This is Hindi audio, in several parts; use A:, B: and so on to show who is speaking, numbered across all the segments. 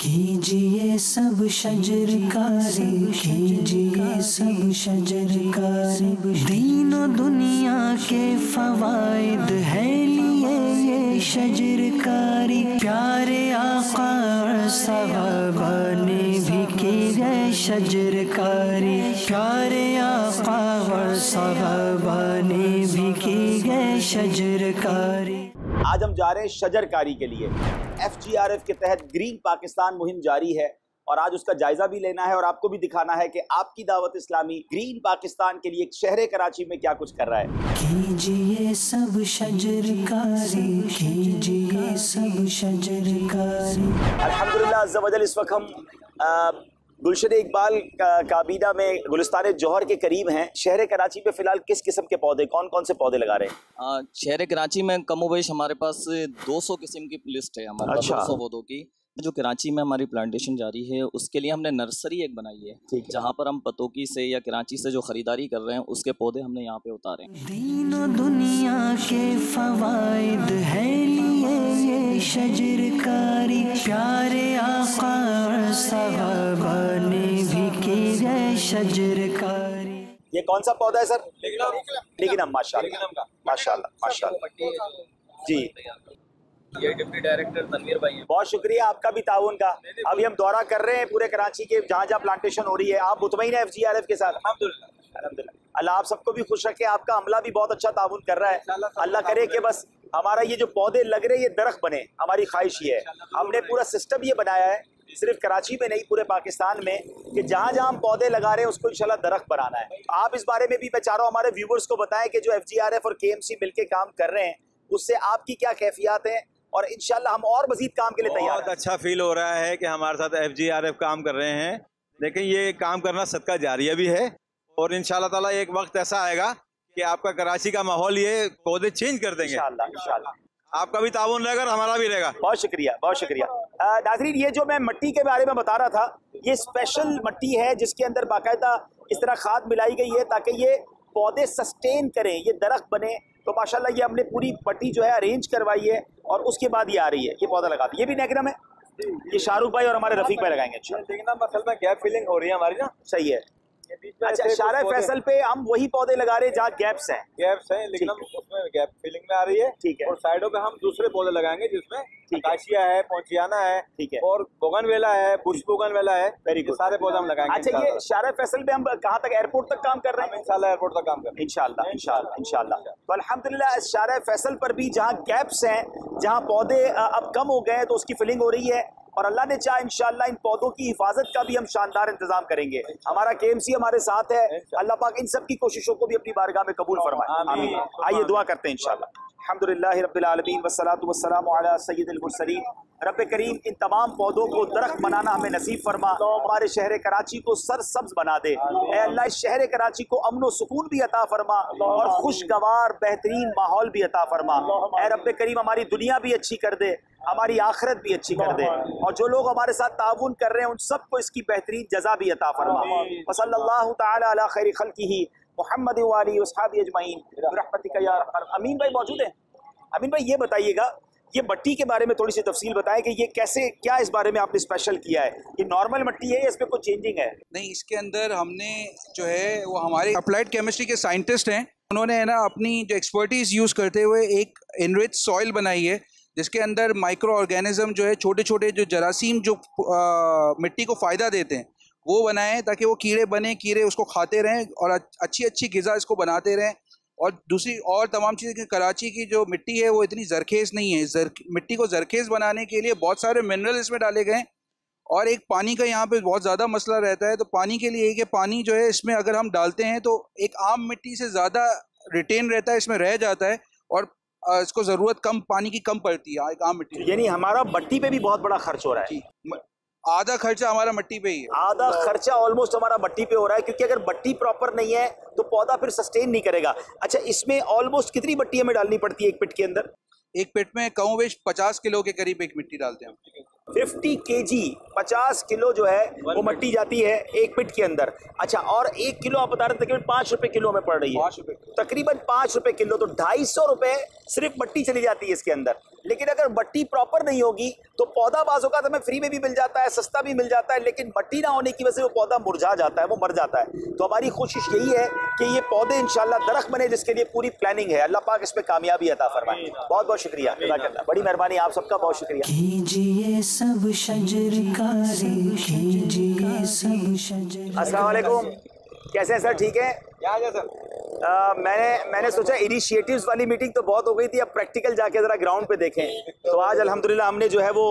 A: कीजिए सब शजरकारी, कीजिए सब शजरकारी, दीनो दुनिया के फवाइद है लिए ये शजरकारी। प्यारे आका और सहाबा ने भी की है शजरकारी, प्यारे आका और सहाबा ने भी की है शजरकारी।
B: आज हम जा रहे हैं शजरकारी के लिए। FGRF के तहत ग्रीन पाकिस्तान मुहिम जारी है और आज उसका जायजा भी लेना है और आपको भी दिखाना है कि आपकी दावत इस्लामी ग्रीन पाकिस्तान के लिए शहर कराची में क्या कुछ कर रहा है।
A: कीजिए सब शजरकारी, कीजिए सब शजरकारी।
B: अल्हम्दुलिल्लाह अज़्ज़ा वजल इस वक्त हम गुलशन इकबाल काबीना में गुलिस्तान जौहर के करीब हैं। शहर कराची में फ़िलहाल किस किस्म के पौधे, कौन कौन से पौधे लगा रहे हैं?
C: शहर कराची में कमोबेश हमारे पास 200 किस्म की लिस्ट है हमारे पास। 200 पौधों की जो कराची में हमारी प्लांटेशन जारी है उसके लिए हमने नर्सरी एक बनाई है, जहाँ पर हम पतोकी से या कराची से जो खरीदारी कर रहे हैं उसके पौधे हमने यहाँ पे उतारे हैं।
A: दीनो दुनिया के फवाइद है लिए ये शजरकारी, प्यारे आका और सहाबा ने भी की है शजरकारी।
B: ये कौन सा पौधा है सर? लेकिन माशाल्लाह माशाल्लाह माशाल्लाह जी।
C: ये डिप्टी डायरेक्टर तनवीर भाई हैं।
B: बहुत शुक्रिया आपका भी ताउन का। अभी हम दौरा कर रहे हैं पूरे कराची के जहाँ जहाँ प्लांटेशन हो रही है। आप मुतमईन है FGRF के साथ? अल्हम्दुलिल्लाह। अल्लाह आप सबको भी खुश रखे। आपका अमला भी बहुत अच्छा ताउन कर रहा है। अल्लाह करे कि बस हमारा ये जो पौधे लग रहे हैं ये दरख्त बने, हमारी ख्वाहिश ये है। हमने पूरा सिस्टम ये बनाया है सिर्फ कराची में नहीं पूरे पाकिस्तान में कि जहाँ जहाँ हम पौधे लगा रहे हैं उसको इंशाल्लाह दरख्त बनाना है। आप इस बारे में भी मैं चाह रहा हूँ हमारे व्यूवर्स को बताएं कि जो FGRF और KMC मिलके काम कर रहे हैं उससे आपकी क्या कैफियत है और इंशाल्लाह हम और मजीद काम के लिए तैयार हैं।
D: बहुत अच्छा फील हो रहा है कि हमारे साथ FGRF काम कर रहे हैं, लेकिन ये काम करना सदका जारिया भी है और इंशाल्लाह ताला एक वक्त ऐसा आएगा कि आपका कराची का माहौल ये पौधे चेंज कर देंगे
B: इंशाल्लाह।
D: आपका भी ताउन रहेगा और हमारा भी रहेगा।
B: बहुत शुक्रिया, बहुत शुक्रिया। नाज़रीन, ये जो मैं मिट्टी के बारे में बता रहा था ये स्पेशल मिट्टी है जिसके अंदर बाकायदा इस तरह खाद मिलाई गई है ताकि ये पौधे सस्टेन करें, ये दरख्त बने। तो माशाल्लाह ये हमने पूरी पट्टी जो है अरेंज करवाई है और उसके बाद ये आ रही है, ये पौधा लगा दिया। ये भी नेगरम है, ये शाहरुख भाई और हमारे रफीक भाई लगाएंगे।
D: देखना मसल में गैप फिलिंग हो रही है हमारी ना।
B: सही है। अच्छा, शारा फैसल पे हम वही पौधे लगा रहे हैं जहाँ गैप्स हैं,
D: लेकिन हम उसमें गैप फिलिंग में आ रही है।
B: ठीक है।
D: और साइडों पे हम दूसरे पौधे लगाएंगे जिसमें अकाशिया है, पोंचियाना है,
B: ठीक है,
D: और बोगनवेला है, बुश बोगनवेला है। वेरी गुड, सारे पौधे हम लगाएंगे।
B: अच्छा, ये शारा फैसल पे हम कहाँ तक, एयरपोर्ट तक काम कर रहे हैं?
D: इंशाल्लाह एयरपोर्ट तक काम कर रहे हैं।
B: इंशाल्लाह। तो अल्हम्दुलिल्लाह शारा फैसल पर भी जहाँ गैप्स हैं, जहाँ पौधे अब कम हो गए हैं तो उसकी फिलिंग हो रही है और अल्लाह ने चाहा इंशाल्लाह इन पौधों की हिफाजत का भी हम शानदार इंतजाम करेंगे। हमारा KMC हमारे साथ है। अल्लाह पाक इन सब की कोशिशों को भी अपनी बारगाह में कबूल फरमाए। आमीन। आइए दुआ करते हैं इंशाल्लाह। अल्हम्दुलिल्लाह रब्बिल आलमीन वस्सलातु वस्सलामु अला सय्यिदिल मुरसलीन। रब करीम इन तमाम पौधों को दरख्त बनाना हमें नसीब फरमा, हमारे शहर कराची को सरसब्ज बना दे। ऐ अल्लाह इस शहर कराची को अमन व सुकून भी अता फरमा और खुशगवार बेहतरीन माहौल भी अता फरमा। ऐ रब करीम हमारी दुनिया भी अच्छी कर दे, हमारी आखिरत भी अच्छी कर दे और जो लोग हमारे साथ ताउन कर रहे हैं उन सबको इसकी बेहतरीन जज़ा भी अता फरमा। वसल्लल्लाहु तआला अला खैरि खल्किही मुहम्मद व आलिहि व अस्हाबिहि अजमईन बिरहमतिका या अरहम। अमीन भाई मौजूद हैं? अमीन भाई ये बताइएगा, ये मट्टी के बारे में थोड़ी सी तफसील बताएं कि ये कैसे, क्या इस बारे में आपने स्पेशल किया है? ये नॉर्मल मट्टी है या इसमें कोई चेंजिंग है?
E: नहीं, इसके अंदर हमने जो है वो हमारे अप्लाइड केमिस्ट्री के साइंटिस्ट हैं, उन्होंने है ना अपनी जो एक्सपर्टीज़ यूज़ करते हुए एक इनरिच सॉइल बनाई है जिसके अंदर माइक्रो ऑर्गेनिज्म जो है छोटे छोटे जो जरासीम जो मिट्टी को फ़ायदा देते हैं वो बनाएं ताकि वो कीड़े बने, कीड़े उसको खाते रहें और अच्छी अच्छी ग़िज़ा इसको बनाते रहें। और दूसरी और तमाम चीज़ें कि कराची की जो मिट्टी है वो इतनी जरखेज़ नहीं है। मिट्टी को जरखेज़ बनाने के लिए बहुत सारे मिनरल इसमें डाले गए और एक पानी का यहाँ पे बहुत ज़्यादा मसला रहता है। तो पानी के लिए कि पानी जो है इसमें अगर हम डालते हैं तो एक आम मिट्टी से ज़्यादा रिटेन रहता है, इसमें रह जाता है और इसको ज़रूरत कम पानी की कम पड़ती है एक आम मिट्टी।
B: यानी हमारा मट्टी पे भी बहुत बड़ा खर्च हो रहा है।
E: आधा खर्चा हमारा मट्टी पे ही है।
B: आधा खर्चा ऑलमोस्ट हमारा मट्टी पे हो रहा है क्योंकि अगर मट्टी प्रॉपर नहीं है तो पौधा फिर सस्टेन नहीं करेगा। अच्छा, इसमें ऑलमोस्ट कितनी मट्टी हमें डालनी पड़ती है एक पिट के अंदर?
E: एक पिट में कमोबेश 50 किलो के करीब एक मिट्टी डालते हैं।
B: 50 kg 50 किलो जो है वो मट्टी जाती है एक पिट के अंदर। अच्छा, और 1 किलो आप बता रहे थे तकरीबन 5 रुपए किलो में पड़ रही है।
E: 5 रुपए,
B: तकरीबन 5 रुपए किलो, तो 250 रुपए सिर्फ मट्टी चली जाती है इसके अंदर। लेकिन अगर मट्टी प्रॉपर नहीं होगी तो पौधा बाज़ औक़ात हमें फ्री में भी मिल जाता है, सस्ता भी मिल जाता है, लेकिन मट्टी ना होने की वजह से वो पौधा मुरझा जाता है, वो मर जाता है। तो हमारी कोशिश यही है कि ये पौधे इंशाल्लाह दरख्त बने, जिसके लिए पूरी प्लानिंग है। अल्लाह पाक इसमें कामयाबी अता फरमाए। बहुत बहुत शुक्रिया, बड़ी मेहरबानी, आप सबका बहुत शुक्रिया।
A: कीजिए सब शजरकारी, कीजिए सब शजर।
B: अस्सलाम वालेकुम, कैसे हैं सर? ठीक है सर। मैंने सोचा इनिशिएटिव्स वाली मीटिंग तो बहुत हो गई थी, अब प्रैक्टिकल जाके ज़रा ग्राउंड पे देखें। तो आज अल्हम्दुलिल्लाह हमने जो है वो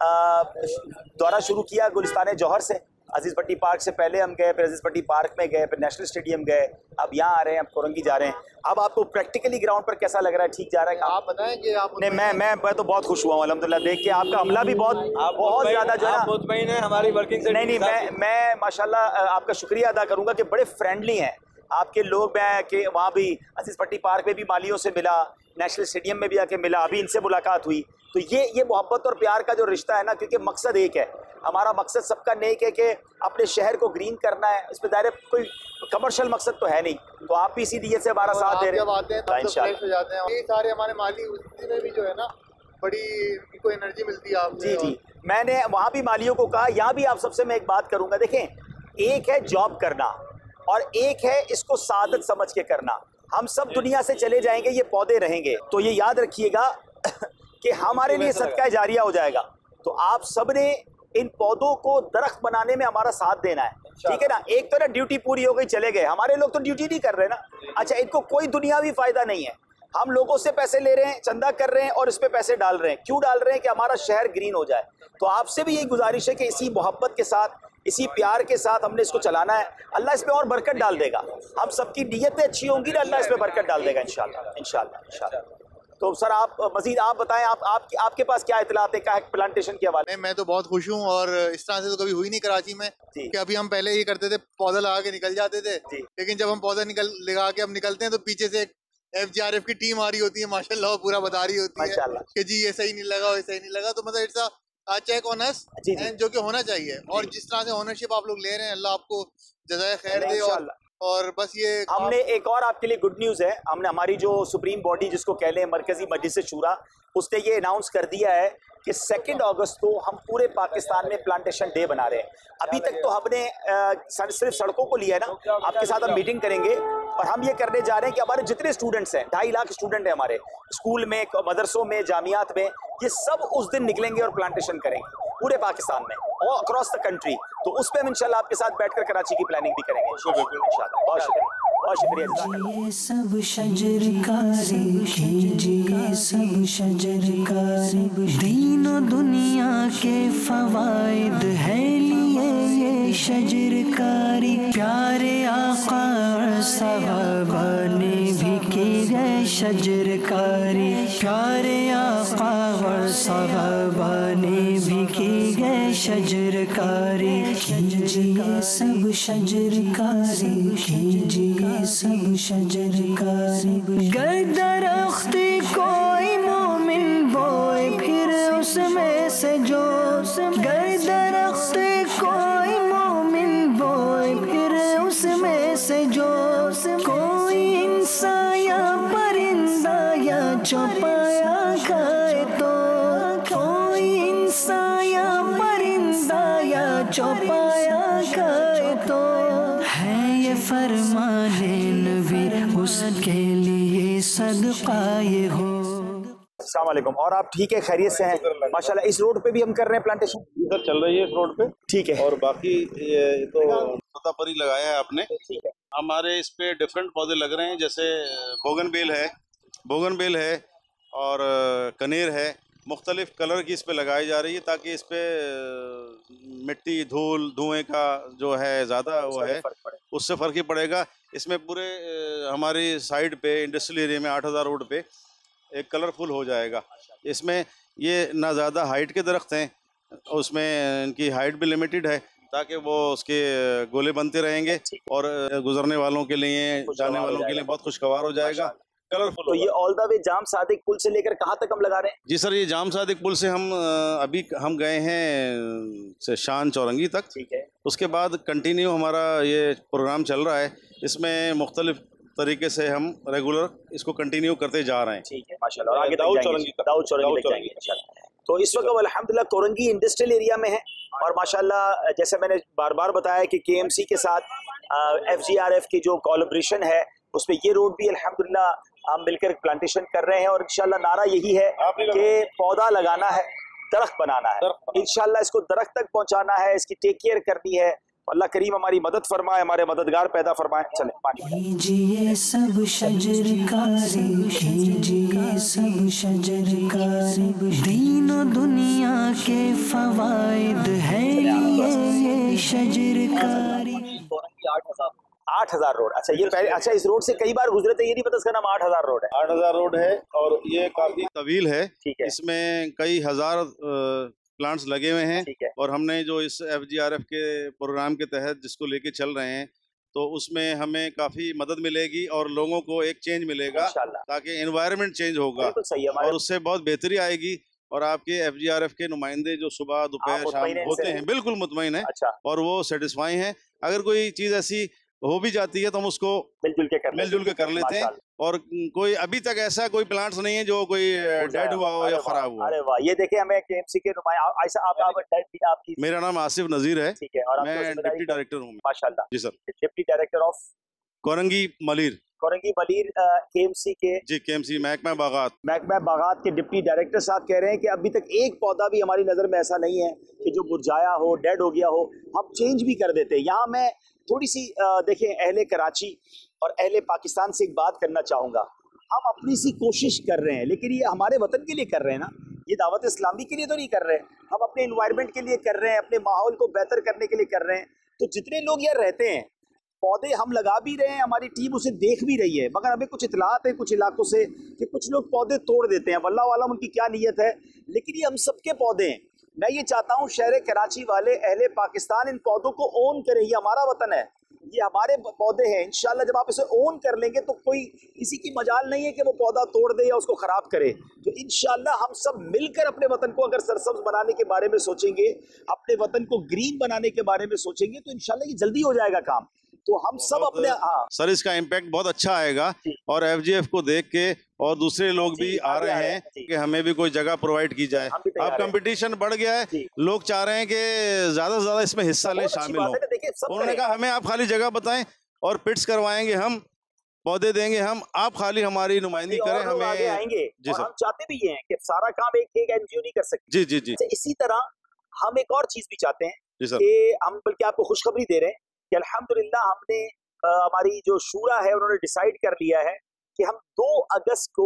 B: दौरा शुरू किया गुलिस्तान जौहर से। अजीज़ पट्टी पार्क से पहले हम गए, फिर अजीज़ पट्टी पार्क में गए, फिर नेशनल स्टेडियम गए, अब यहाँ आ रहे हैं, अब कोरंगी जा रहे हैं। अब आपको प्रैक्टिकली ग्राउंड पर कैसा लग रहा है? ठीक जा रहा है? आप बताएं कि आप। नहीं, मैं तो बहुत खुश हुआ हूँ अल्हम्दुलिल्लाह देख के। आपका अमला भी बहुत ज़्यादा जो है मुतमईन है हमारी वर्किंग से। नहीं, मैं माशाल्लाह आपका शुक्रिया अदा करूँगा कि बड़े फ्रेंडली हैं आपके लोग। मैं कि वहाँ भी अजीज़ पट्टी पार्क में भी मालियों से मिला, नेशनल स्टेडियम में भी आके मिला, अभी इनसे मुलाकात हुई। तो ये मोहब्बत और प्यार का जो रिश्ता है ना, क्योंकि मकसद एक है, हमारा मकसद सबका नेक है कि अपने शहर को ग्रीन करना है। इसमें दायरे कोई कमर्शियल मकसद तो है नहीं, तो आप भी इसी नीयत से हमारा साथ दे रहे हैं। जब आते हैं तब फ्रेश हो जाते हैं। ये सारे हमारे माली उसी में भी जो है ना बड़ी इनको एनर्जी मिलती है आपसे। जी, मैंने वहाँ भी मालियों को कहा, यहाँ भी आप सबसे मैं एक बात करूँगा। देखें, एक है जॉब करना और एक है इसको सादत समझ के करना। हम सब दुनिया से चले जाएंगे, ये पौधे रहेंगे, तो ये याद रखिएगा कि हमारे लिए सदका जारिया हो जाएगा। तो आप सब ने इन पौधों को दरख्त बनाने में हमारा साथ देना है, ठीक है ना। एक तो ना ड्यूटी पूरी हो गई, चले गए, हमारे लोग तो ड्यूटी नहीं कर रहे ना। अच्छा, इनको कोई दुनियावी फायदा नहीं है, हम लोगों से पैसे ले रहे हैं, चंदा कर रहे हैं और इस पे पैसे डाल रहे हैं। क्यों डाल रहे हैं? कि हमारा शहर ग्रीन हो जाए। तो आपसे भी यही गुजारिश है कि इसी मोहब्बत के साथ, इसी प्यार के साथ हमने इसको चलाना है। अल्लाह इस पे और बरकत डाल देगा। हम सबकी नीयतें अच्छी होंगी ना, अल्लाह इस पे बरकत डाल देगा इंशाल्लाह, इंशाल्लाह, इंशाल्लाह। तो सर आप मजीद आप बताएं, आपके पास क्या इतलात है क्या प्लांटेशन के हवाले?
F: मैं तो बहुत खुश हूँ, और इस तरह से तो कभी हुई नहीं कराची में कि अभी हम पहले ये करते थे, पौधा लगा के निकल जाते थे, लेकिन जब हम पौधा लगा के अब निकलते हैं तो पीछे से एक FGRF की टीम आ रही होती है, माशाल्लाह, पूरा बता रही होती है कि जी ये सही नहीं लगा, ये सही नहीं लगा। तो मतलब it's a check on us, जो कि होना चाहिए। और जिस तरह से ओनरशिप आप लोग ले रहे हैं, अल्लाह आपको जज़ाए खैर दे। और बस ये
B: हमने एक और आपके लिए गुड न्यूज़ है, हमने हमारी जो सुप्रीम बॉडी जिसको कह लें मरकजी मजलिस शूरा, उसने ये अनाउंस कर दिया है कि 2 अगस्त को हम पूरे पाकिस्तान में प्लांटेशन डे बना रहे हैं। अभी तक तो हमने सिर्फ सड़कों को लिया है ना, आपके साथ हम मीटिंग करेंगे और हम ये करने जा रहे हैं कि हमारे जितने स्टूडेंट्स हैं, 2.5 लाख स्टूडेंट हैं हमारे स्कूल में, मदरसों में, जामियात में, ये सब उस दिन निकलेंगे और प्लांटेशन करेंगे पूरे पाकिस्तान में और अक्रॉस द कंट्री। तो उस पर हम इंशाल्लाह आपके साथ बैठकर कराची की प्लानिंग भी करेंगे इंशाल्लाह। बहुत शुक्रिया, बहुत शुक्रिया।
A: सब शजरकारी, कीजिए सब शजरकारी, दीनो दुनिया के फवाइद है लिए ये शजरकारी। प्यारे आका सहाबा ने भी की है शजरकारी, प्यारे आका और सहाबा ने भी की है शजरकारी। कीजिए सब शजरकारी, कीजिए सब शजरकारी। गर दरख्त कोई मोमिन बोए फिर उसमें से जो, गर दरख्त कोई मोमिन बोए फिर उसमें से जो, कोई इंसान या परिंदा या चौपाया खाए तो, कोई इंसान या परिंदा या चौपाया खाए तो, है ये फरमाने नबी उसके लिए सदका ये हो।
B: अस्सलाम वालेकुम। और आप ठीक है, खैरियत से हैं? माशाल्लाह। इस रोड पे भी हम कर रहे हैं प्लांटेशन,
G: इधर चल रही है इस रोड पे, ठीक है। और बाकी ये तो तोतापरी लगाया है आपने, हमारे इस पे डिफरेंट पौधे लग रहे हैं, जैसे बोगनवेल है और कनेर है। मुख्तलिफ कलर की इस पे लगाई जा रही है ताकि इस पे मिट्टी, धूल, धुएं का जो है ज़्यादा वो है, उससे फ़र्क ही पड़ेगा। इसमें पूरे हमारी साइड पे इंडस्ट्रियल एरिया में 8000 रोड पे एक कलरफुल हो जाएगा। इसमें ये ना ज़्यादा हाइट के दरख्त हैं, उसमें इनकी हाइट भी लिमिटेड है ताकि वो उसके गोले बनते रहेंगे और गुजरने वालों के लिए, जाने वालों के लिए बहुत खुशगवार हो जाएगा, कलरफुल।
B: तो ये all the way Jam Sadiq पुल से लेकर कहाँ तक हम लगा रहे हैं?
G: जी सर, ये जाम सादिक पुल से हम गए हैं से शान चौरंगी तक,
B: ठीक है।
G: उसके बाद कंटिन्यू हमारा ये प्रोग्राम चल रहा है। इसमें मुख्तलिफ तरीके से हम रेगुलर इसको कंटिन्यू करते जा रहे हैं।
B: ठीक है, माशाल्लाह। और आगे दाऊद चौरंगी तक जाएंगे इंशाल्लाह। तो इस वक्त अल्हम्दुलिल्लाह कोरंगी इंडस्ट्रियल एरिया में है और माशाल्लाह जैसे मैंने बार बार बताया कि KMC के साथ FGRF की जो कोलैबोरेशन है उसमें ये रोड भी अल्हम्दुलिल्लाह हम मिलकर प्लांटेशन कर रहे हैं और इंशाल्लाह नारा यही है कि पौधा लगाना है, दरख्त बनाना है। इंशाल्लाह इसको दरख्त तक पहुंचाना है, इसकी टेक केयर करनी है। अल्लाह करीम हमारी मदद फरमाए, हमारे मददगार पैदा फरमाए। चले पानी
A: कीजिए सब शजरकारी, कीजिए सब शजरकारी, दीनो दुनिया के फवाइद है ये शजरकारी।
B: 8,000 रोड। अच्छा ये पहले, अच्छा इस रोड से कई बार गुजरे थे, ये नहीं पता इसका नाम 8,000 रोड है।
G: 8,000 रोड है और ये काफी तवील है।
B: ठीक है।
G: इसमें कई हजार प्लांट्स लगे हुए हैं।
B: ठीक है।
G: और हमने जो इस FGRF के प्रोग्राम के तहत जिसको लेके चल रहे हैं तो उसमें हमें काफी मदद मिलेगी और लोगों को एक चेंज मिलेगा ताकि एनवायरनमेंट चेंज होगा
B: सही है
G: और उससे बहुत बेहतरी आएगी। और आपके FGRF के नुमाइंदे जो सुबह दोपहर शाम होते हैं बिल्कुल मुतमईन है।
B: अच्छा।
G: और वो सेटिस्फाई हैं। अगर कोई चीज ऐसी हो भी जाती है तो हम उसको
B: मिलजुल के कर लेते हैं।
G: और कोई अभी तक ऐसा कोई प्लांट्स नहीं है जो कोई डेड हुआ हो या खराब हुआ।
B: अरे वाह, ये देखिए हमें KMC के नुमाइंदे ऐसा आपकी।
G: मेरा नाम आसिफ नजीर है।
B: ठीक है। और
G: मैं डिप्टी डायरेक्टर हूँ।
B: माशाल्लाह।
G: जी sir.
B: Deputy director of
G: Korangi Malir
B: KMC के।
G: जी KMC महकमा
B: बागात के डिप्टी डायरेक्टर साहब कह रहे हैं कि अभी तक एक पौधा भी हमारी नज़र में ऐसा नहीं है कि जो मुरझाया हो, डेड हो गया हो। हम चेंज भी कर देते हैं। यहाँ मैं थोड़ी सी देखें अहले कराची और अहले पाकिस्तान से एक बात करना चाहूँगा। हम अपनी सी कोशिश कर रहे हैं लेकिन ये हमारे वतन के लिए कर रहे हैं ना, ये दावत इस्लामी के लिए तो नहीं कर रहे। हम अपने इन्वायरमेंट के लिए कर रहे हैं, अपने माहौल को बेहतर करने के लिए कर रहे हैं। तो जितने लोग यहाँ रहते हैं, पौधे हम लगा भी रहे हैं, हमारी टीम उसे देख भी रही है, मगर हमें कुछ इतलात है कुछ इलाकों से कि कुछ लोग पौधे तोड़ देते हैं। वल्लाह आलम उनकी क्या नीयत है, लेकिन ये हम सबके पौधे हैं। मैं ये चाहता हूँ शहर कराची वाले अहले पाकिस्तान इन पौधों को ओन करें। ये हमारा वतन है, ये हमारे पौधे हैं। इंशाल्लाह जब आप इसे ओन कर लेंगे तो कोई किसी की मजाल नहीं है कि वो पौधा तोड़ दे या उसको खराब करे। तो इंशाल्लाह हम सब मिलकर अपने वतन को अगर सरसब्ज बनाने के बारे में सोचेंगे, अपने वतन को ग्रीन बनाने के बारे में सोचेंगे तो इंशाल्लाह ये जल्दी हो जाएगा काम। तो हम सब अपने
G: सर इसका इम्पैक्ट बहुत अच्छा आएगा और FGF को देख के और दूसरे लोग भी आ रहे हैं कि हमें भी कोई जगह प्रोवाइड की जाए। अब कंपटीशन बढ़ गया है, लोग चाह रहे हैं कि ज्यादा से ज्यादा इसमें हिस्सा लें, शामिल हो। उन्होंने कहा हमें आप खाली जगह बताएं और पिट्स करवाएंगे, हम पौधे देंगे, हम आप खाली हमारी नुमाइंदगी करें, हमें
B: आएंगे।
G: जी सर।
B: हम चाहते भी ये हैं कि सारा काम एक NGO नहीं कर सकते।
G: जी जी जी।
B: इसी तरह हम एक और चीज भी चाहते हैं
G: कि
B: हम बल्कि आपको खुशखबरी दे रहे हैं कि अल्हम्दुलिल्लाह हमने हमारी जो शूरा है उन्होंने डिसाइड कर लिया है कि हम 2 अगस्त को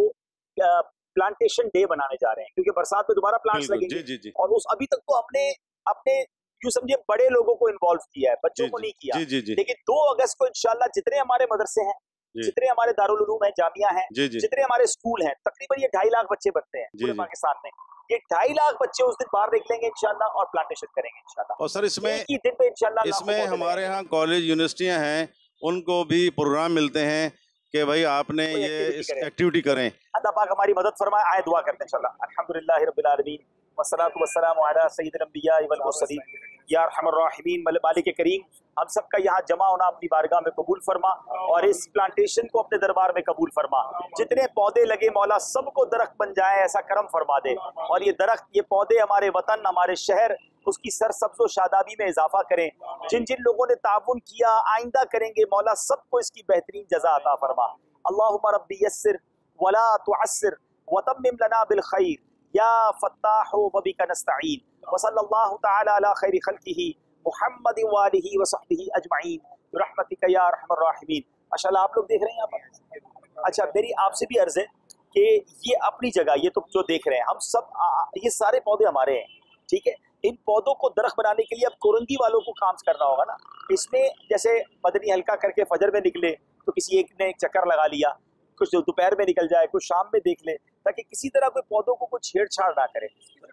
B: प्लांटेशन डे बनाने जा रहे हैं, क्योंकि बरसात में दोबारा प्लांट्स लगेंगे।
G: जी जी।
B: और उस अभी तक तो हमने अपने यूं समझिए बड़े लोगों को इन्वॉल्व किया है, बच्चों को नहीं किया।
G: जी जी।
B: लेकिन 2 अगस्त को इंशाल्लाह जितने हमारे मदरसे हैं, जितने हमारे दारुल उलूम हैं, जामिया हैं, जितने हमारे स्कूल हैं, तकरीबन ये 2.5 लाख बच्चे बनते हैं पूरे पाकिस्तान में। ये 2.5 लाख बच्चे उस दिन बाहर निकलेंगे इंशाल्लाह और प्लांटेशन करेंगे इंशाल्लाह।
G: और सर इसमें
B: दिन पे इंशाल्लाह
G: इसमें हमारे यहाँ कॉलेज यूनिवर्सिटियाँ हैं, उनको भी प्रोग्राम मिलते हैं कि भाई आपने ये एक्टिविटी करें।
B: अल्लाह पाक हमारी मदद फरमाए, आए दुआ करते हैं इंशाल्लाह। अल्हम्दुलिल्लाह रब्बिल आलमीन वस्सलातु वस्सलामु अला सय्यिदिल अंबिया वल मुरसलीन या अरहमर राहिमीन। मालिक करीम हम सब का यहाँ जमा होना अपनी बारगाह में कबूल फरमा और इस प्लांटेशन को अपने दरबार में कबूल फरमा। जितने पौधे लगे मौला सबको दरख्त बन जाए, ऐसा करम फरमा दे। और ये दरख्त, ये पौधे हमारे वतन, हमारे शहर, उसकी सरसब्ज़ो शादाबी में इजाफा करें। जिन जिन लोगों ने ताउन किया, आइंदा करेंगे, मौला सबको इसकी बेहतरीन जज़ा अता फरमा। अल्लाहुम्मा रब्बी यस्सिर वला तुअस्सिर वतम्मिम लना बिल खैर या फत्ताहु व बिका नस्तईन व सल्लल्लाहु तआला अला खैरि खल्किही मुहम्मद व आलिहि व सहबिही अजमईन बिरहमतिका या अरहमर राहिमीन। माशाअल्लाह आप लोग देख रहे हैं यहाँ पर। अच्छा, मेरी आपसे भी अर्ज़ है कि ये अपनी जगह, ये तो जो देख रहे हैं हम सब, ये सारे पौधे हमारे हैं, ठीक है। इन पौधों को दरख्त बनाने के लिए अब कोरंगी वालों को काम करना होगा ना। इसमें जैसे मदनी हल्का करके फजर में निकले तो किसी एक ने एक चक्कर लगा लिया, कुछ दोपहर में निकल जाए, कुछ शाम में देख ले, ताकि किसी तरह कोई पौधों को कोई छेड़छाड़ ना करे।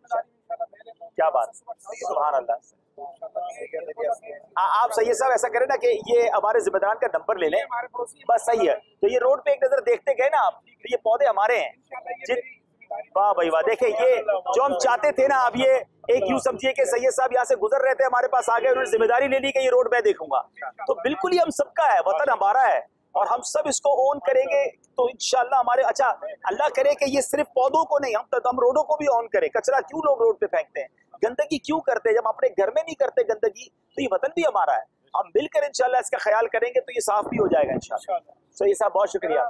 B: क्या बात, सुभान अल्लाह। आप सही साहब ऐसा करें ना कि ये हमारे जिम्मेदारान का नंबर ले लें, बस सही है। तो ये रोड पे एक नजर देखते गए ना आप, तो ये पौधे हमारे हैं। वाह भाई वाह, देखे ये जो हम चाहते थे ना। अब ये एक यूं समझिए कि सैयद साहब यहाँ से गुजर रहे थे, हमारे पास आ गए, उन्होंने जिम्मेदारी ले ली कि ये रोड मैं देखूंगा। तो बिल्कुल ही हम सबका है, वतन हमारा है, और हम सब इसको ओन करेंगे तो इंशाल्लाह हमारे, अच्छा अल्लाह करे कि ये सिर्फ पौधों को नहीं, हम रोडों को भी ऑन करें। कचरा क्यों लोग रोड पे फेंकते हैं, गंदगी क्यों करते हैं? जब हम अपने घर में नहीं करते गंदगी तो ये वतन भी हमारा है। हम मिलकर इंशाल्लाह इसका ख्याल करेंगे तो ये साफ भी हो जाएगा इंशाल्लाह। सो ये साहब बहुत शुक्रिया।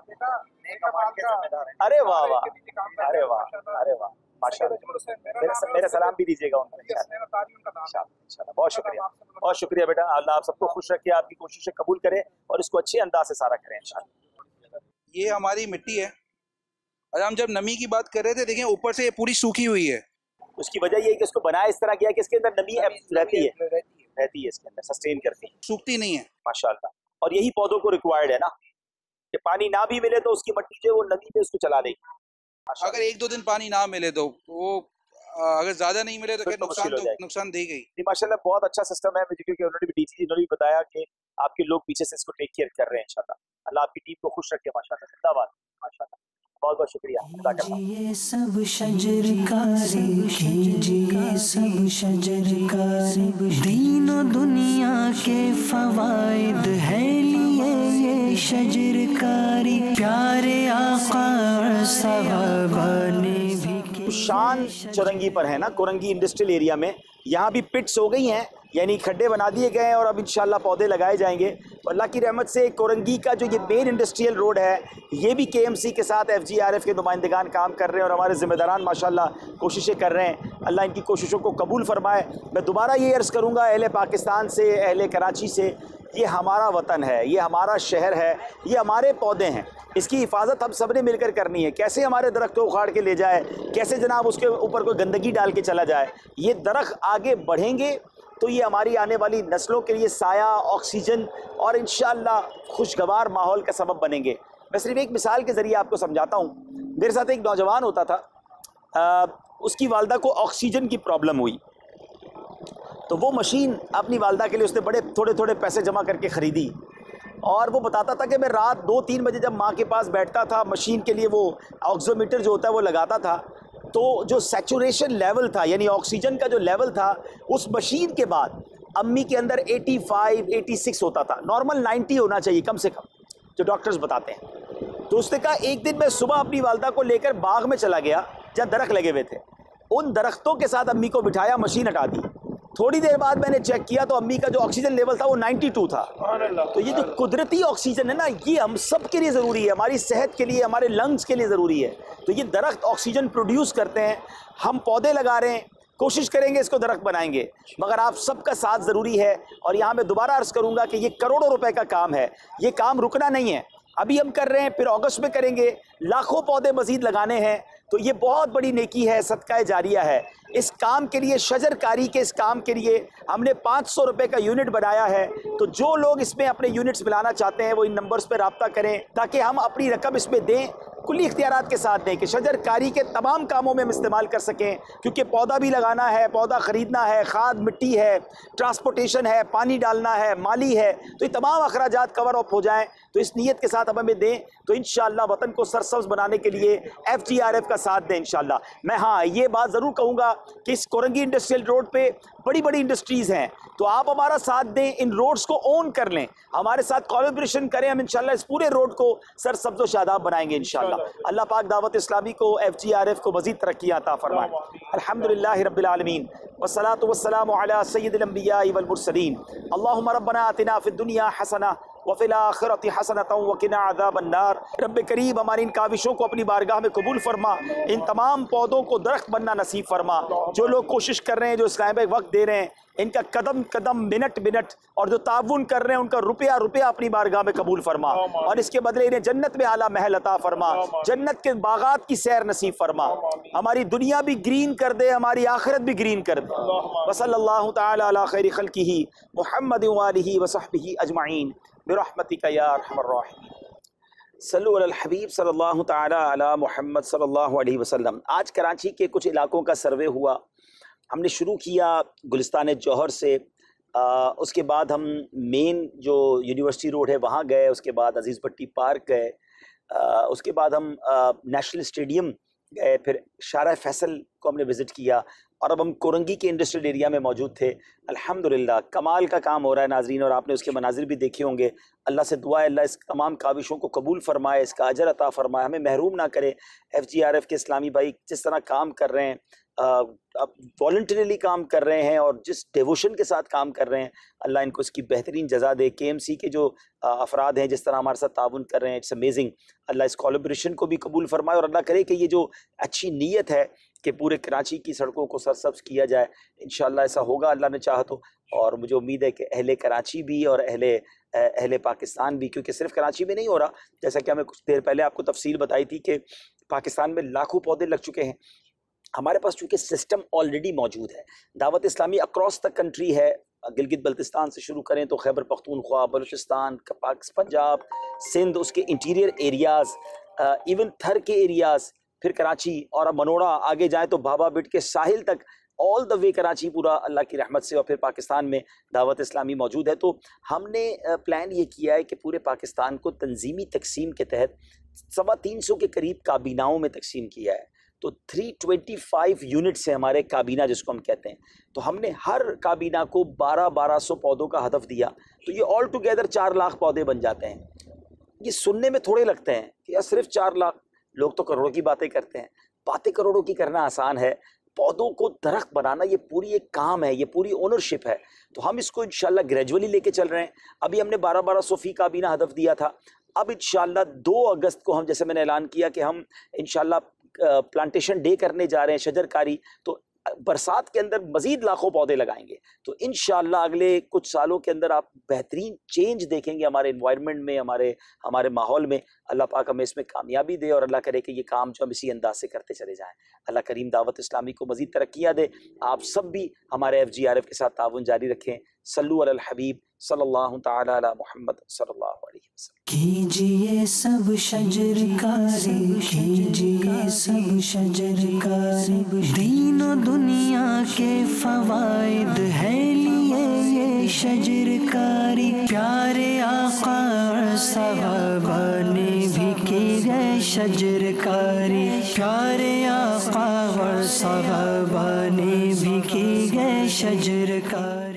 B: अरे वाह वाह, अरे वाह, अरे वाह, माशाल्लाह। मेरा सलाम भी दीजिएगा उनको इंशाल्लाह। बहुत शुक्रिया, बहुत शुक्रिया बेटा। अल्लाह आप सबको खुश रखे, आपकी कोशिशें कबूल करे और इसको अच्छे अंदाज से सारा करें इंशाल्लाह।
E: ये हमारी मिट्टी है और हम जब नमी की बात कर रहे थे, देखें ऊपर से ये पूरी सूखी हुई है।
B: उसकी वजह ये है कि इसको बनाया इस तरह किया कि इसके अंदर नमी रहती है इसके अंदर, सस्टेन करती है,
E: सूखती नहीं है
B: माशाल्लाह। और यही पौधों को रिक्वायर्ड है ना कि पानी ना भी मिले तो उसकी मिट्टी जो वो नमी पे उसको चला देगी।
E: अगर 1-2 दिन पानी ना मिले तो वो, अगर ज्यादा नहीं मिले तो फिर नुकसान देगी।
B: जी माशाल्लाह, बहुत अच्छा सिस्टम है, क्योंकि उन्होंने भी डीसी उन्होंने भी बताया कि आपके लोग पीछे से इसको टेक केयर कर रहे हैं इंशाल्लाह। अल्लाह आपकी टीम को खुश रखे माशाल्लाह। जिंदाबाद माशाल्लाह, बहुत बहुत शुक्रिया।
A: कीजिए सब शजरकारी, कीजिए सब शजरकारी, दीनो दुनिया के फवाइद है लिए ये शजरकारी, प्यारे आका सहाबा ने भी।
B: शान चौरंगी पर है ना, कोरंगी इंडस्ट्रियल एरिया में, यहाँ भी पिट्स हो गई हैं, यानी खड्डे बना दिए गए हैं और अब इंशाल्लाह पौधे लगाए जाएंगे। अल्लाह की रहमत से कोरंगी का जो ये मेन इंडस्ट्रियल रोड है, ये भी KMC के साथ FGRF के नुमाइंदगान काम कर रहे हैं और हमारे ज़िम्मेदारान माशाल्लाह कोशिशें कर रहे हैं। अल्लाह इनकी कोशिशों को कबूल फरमाए। मैं दोबारा ये अर्ज़ करूँगा अहले पाकिस्तान से, अहले कराची से, ये हमारा वतन है, ये हमारा शहर है, ये हमारे पौधे हैं, इसकी हिफाजत हम सब ने मिलकर करनी है। कैसे हमारे दरख्त को उखाड़ के ले जाए, कैसे जनाब उसके ऊपर कोई गंदगी डाल के चला जाए। ये दरख्त आगे बढ़ेंगे तो ये हमारी आने वाली नस्लों के लिए साया, ऑक्सीजन और इंशाअल्लाह खुशगवार माहौल का सबब बनेंगे। मैं सिर्फ एक मिसाल के ज़रिए आपको समझाता हूँ। मेरे साथ एक नौजवान होता था, उसकी वालदा को ऑक्सीजन की प्रॉब्लम हुई, तो वो मशीन अपनी वालदा के लिए उसने बड़े थोड़े थोड़े पैसे जमा करके ख़रीदी और वो बताता था कि मैं रात 2-3 बजे जब माँ के पास बैठता था, मशीन के लिए वो ऑक्सीमीटर जो होता है वो लगाता था, तो जो सैचुरेशन लेवल था यानी ऑक्सीजन का जो लेवल था उस मशीन के बाद अम्मी के अंदर 85-86 होता था। नॉर्मल 90 होना चाहिए कम से कम, जो डॉक्टर्स बताते हैं। तो उसने कहा एक दिन मैं सुबह अपनी वालदा को लेकर बाग में चला गया जहाँ दरख्त लगे हुए थे, उन दरख्तों के साथ अम्मी को बिठाया, मशीन हटा दी। थोड़ी देर बाद मैंने चेक किया तो अम्मी का जो ऑक्सीजन लेवल था वो 92 था। तो ये जो कुदरती ऑक्सीजन है ना, ये हम सब के लिए ज़रूरी है, हमारी सेहत के लिए, हमारे लंग्स के लिए ज़रूरी है। तो ये दरख्त ऑक्सीजन प्रोड्यूस करते हैं, हम पौधे लगा रहे हैं, कोशिश करेंगे इसको दरख्त बनाएंगे, मगर आप सबका साथ ज़रूरी है। और यहाँ मैं दोबारा अर्ज़ करूँगा कि ये करोड़ों रुपए का काम है, ये काम रुकना नहीं है। अभी हम कर रहे हैं, फिर अगस्त में करेंगे, लाखों पौधे मज़ीद लगाने हैं। तो ये बहुत बड़ी नेकी है, सदका जारिया है। इस काम के लिए, शजरकारी के इस काम के लिए हमने 500 रुपये का यूनिट बनाया है। तो जो लोग इसमें अपने यूनिट्स मिलाना चाहते हैं वो इन नंबर्स पर रब्ता करें ताकि हम अपनी रकम इसमें दें, कुल्ली इख्तियारात के साथ दें कि शजरकारी के तमाम कामों में हम इस्तेमाल कर सकें। क्योंकि पौधा भी लगाना है, पौधा ख़रीदना है, खाद मिट्टी है, ट्रांसपोर्टेशन है, पानी डालना है, माली है, तो ये तमाम अखराजात कवर अप हो जाएँ। तो इस नीयत के साथ हम हमें दें तो इंशाअल्लाह वतन को सरसब्ज़ बनाने के लिए FGRF का साथ दें इंशाअल्लाह। मैं हाँ ये बात ज़रूर कहूँगा कि इस कोरंगी इंडस्ट्रियल रोड पे बड़ी बड़ी इंडस्ट्रीज़ हैं, तो आप हमारा साथ दें, इन रोड्स को ओन कर लें, हमारे साथ कोलैबोरेशन करें। हम इंशाअल्लाह इस पूरे रोड को सरसब्ज़ व शादाब बनाएंगे इंशाअल्लाह। अल्लाह पाक दावत इस्लामी को, FGRF को मज़ीद तरक्की अता फरमाए। अल्हम्दुलिल्लाहि रब्बिल आलमीन वस्सलातु वस्सलामु अला सय्यिदिल अंबिया वल मुरसलीन। अल्लाहुम्मा रब्बना आतिना फिद दुनिया हसना वफ़िल आखिरति हसनतन वक़िना अज़ाबन नार। रब्बे करीब हमारी इन काविशों को अपनी बारगाह में कबूल फरमा, इन तमाम पौधों को दरख्त बनना नसीब फरमा। जो लोग कोशिश कर रहे हैं, जो इस काम में वक्त दे रहे हैं, इनका कदम कदम, मिनट मिनट, और जो ताउन कर रहे हैं उनका रुपया रुपया अपनी बारगाह में कबूल फरमा और इसके बदले इन्हें जन्नत में आला महल अता फरमा, जन्नत के बागात की सैर नसीब फरमा। हमारी दुनिया भी ग्रीन कर दे, हमारी आखिरत भी ग्रीन कर दे। वसल्लल्लाहु तआला अला खैरि खल्किही मुहम्मद व आलिहि व सहबिही अजमाइन बिरहमतिका या अरहमर राहिमीन। सल्लु अलल हबीब सल्लल्लाहु तआला अला मुहम्मद सल्लल्लाहु अलैहि वसल्लम। आज कराची के कुछ इलाकों का सर्वे हुआ। हमने शुरू किया गुलिस्तान जौहर से, उसके बाद हम मेन जो यूनिवर्सिटी रोड है वहाँ गए, उसके बाद अजीज़ भट्टी पार्क गए, उसके बाद हम नेशनल स्टेडियम गए, फिर शारा फैसल को हमने विज़िट किया और अब हम कोरंगी के इंडस्ट्रियल एरिया में मौजूद थे। अल्हम्दुलिल्लाह कमाल का काम हो रहा है नाजरीन, और आपने उसके मनाजिर भी देखे होंगे। अल्लाह से दुआ है अल्लाह इस तमाम काविशों को कबूल फरमाए, इसका अजर अता फरमाए, हमें महरूम ना करे। FGRF के इस्लामी भाई जिस तरह काम कर रहे हैं, वॉलंटरीली काम कर रहे हैं और जिस डिवोशन के साथ काम कर रहे हैं, अल्लाह इनको इसकी बेहतरीन जजा दे। KMC के जो अफराद हैं जिस तरह हमारे साथ ताउन कर रहे हैं, इट्स अमेजिंग। अल्लाह इस कोलैबोरेशन को भी कबूल फरमाए और अल्लाह करे कि ये जो अच्छी नीयत है कि पूरे कराची की सड़कों को सरसब्ज किया जाए, इंशाअल्लाह ऐसा होगा अल्लाह ने चाहा तो। और मुझे उम्मीद है कि अहले कराची भी और अहले पाकिस्तान भी, क्योंकि सिर्फ कराची में नहीं हो रहा, जैसा कि हमें कुछ देर पहले आपको तफसील बताई थी कि पाकिस्तान में लाखों पौधे लग चुके हैं। हमारे पास चूँकि सिस्टम ऑलरेडी मौजूद है, Dawat Islami across the country है, गिलगित बल्तिस्तान से शुरू करें तो खैबर पख्तूनख्वा, बलूचिस्तान, पंजाब, सिंध, उसके इंटीरियर एरियाज़, इवन थर के एरियाज़, फिर कराची और अब मनोड़ा, आगे जाएँ तो बाबा बिट के साहिल तक, ऑल द वे कराची पूरा अल्लाह की रहमत से, और फिर पाकिस्तान में दावत इस्लामी मौजूद है। तो हमने प्लान ये किया है कि पूरे पाकिस्तान को तंजीमी तकसीम के तहत 325 के करीब काबीनाओं में तकसीम किया है। तो 325 यूनिट्स है हमारे काबीना जिसको हम कहते हैं। तो हमने हर काबीना को 1200 पौधों का हदफ दिया, तो ये ऑल टुगेदर 4 लाख पौधे बन जाते हैं। ये सुनने में थोड़े लगते हैं कि यार सिर्फ 4 लाख, लोग तो करोड़ों की बातें करते हैं। बातें करोड़ों की करना आसान है, पौधों को दरख्त बनाना ये पूरी एक काम है, ये पूरी ओनरशिप है। तो हम इसको इंशाल्लाह ग्रेजुअली लेके चल रहे हैं। अभी हमने 1200 फी काबीना हदफ दिया था। अब इंशाल्लाह 2 अगस्त को हम, जैसे मैंने ऐलान किया कि हम इंशाल्लाह प्लांटेशन डे करने जा रहे हैं, शजरकारी, तो बरसात के अंदर मजीद लाखों पौधे लगाएंगे। तो इंशाल्लाह अगले कुछ सालों के अंदर आप बेहतरीन चेंज देखेंगे हमारे एनवायरनमेंट में, हमारे माहौल में। अल्लाह पाक हमें इसमें कामयाबी दे और अल्लाह करे कि ये काम जो हम इसी अंदाज से करते चले जाएं। अल्लाह करीम दावत इस्लामी को मजीद तरक्कियाँ दे। आप सब भी हमारे FGRF के साथ ताउन जारी रखें। सल्लु अलल हबीब सल्लल्लाहु तआला अला मुहम्मद सल्लल्लाहु अलैहि वसल्लम।
A: कीजिए सब शजरकारी, कीजिए सब शजरकारी, दीनो दुनिया के फवाइद है लिए ये शजरकारी। प्यारे आका और सहाबा ने भी की गए शजरकारी, प्यारे आका और सहाबा ने भी की गए शजरकारी।